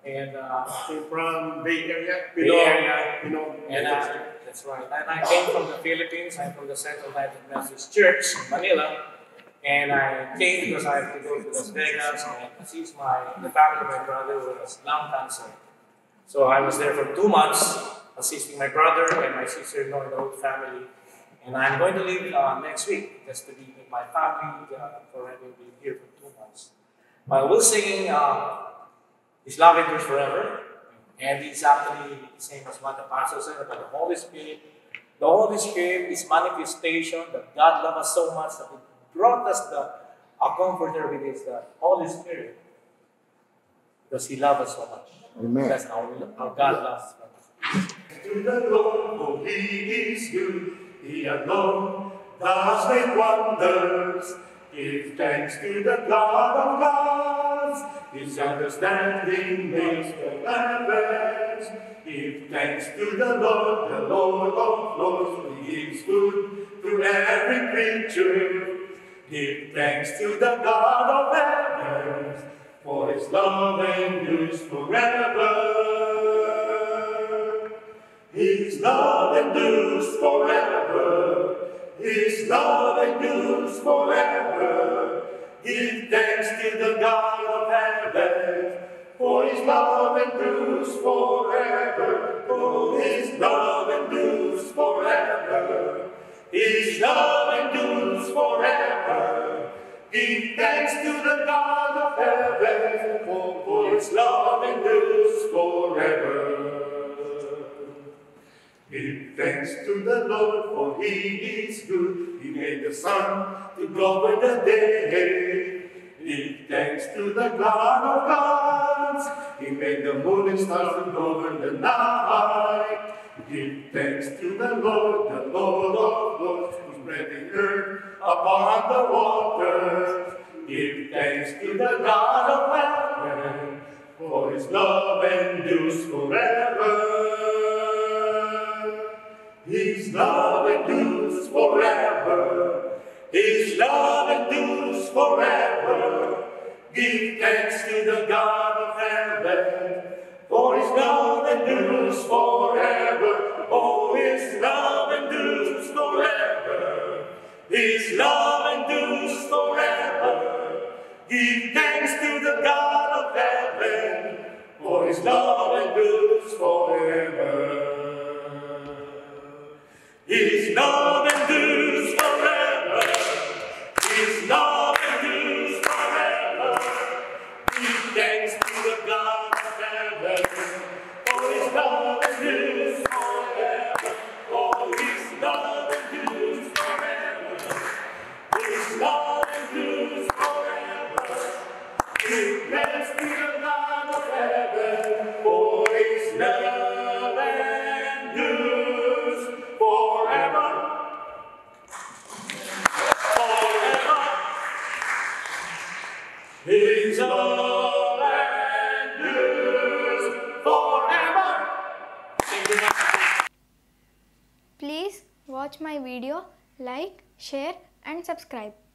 And So from Bay Area, Bay Area. and That's right. And I came from the Philippines. I'm from the Central United Methodist Church in Manila. And I came because I have to go to Las Vegas and assist the family of my brother who has lung cancer. So I was there for 2 months assisting my brother and my sister-in-law and the whole family. And I'm going to leave next week just to be with my family for having been here for 2 months. But we're singing His Love Endures Forever. And it's actually the same as what the pastor said about the Holy Spirit. The Holy Spirit is manifestation that God loves us so much that He brought us a comforter with His Holy Spirit. Because He loves us so much. Amen. That's how God loves us. to the Lord, for He is good. He alone does make wonders. Give thanks to the God of gods. His understanding makes the heavens. Give thanks to the Lord of lords. He gives food to every creature. Give thanks to the God of heaven, for His love endures forever. His love endures forever. His love endures forever. Give thanks to the God of heaven, for His love endures forever. For His love endures forever. His love endures forever. Give thanks to the God of heaven, for His love endures forever. Give thanks to the Lord, for He is good. He made the sun to govern the day. Give thanks to the God of gods. He made the moon and stars to govern the night. Give thanks to the Lord of lords, who spread the earth upon the waters. Give thanks to the God of heaven, for His love endures forever. His love endures forever. His love endures forever. Give thanks to the God of heaven, for His love endures forever. Oh, His love endures forever. His love endures forever. Give thanks to the God of heaven, for His love endures forever. His love endures forever. His love endures forever. Give thanks to the God of heaven, for His love endures forever. Oh, His love endures forever. His love endures forever. Give thanks to the God of heaven, for His love endures forever. Forever. His love endures forever. Please watch my video, like, share and subscribe.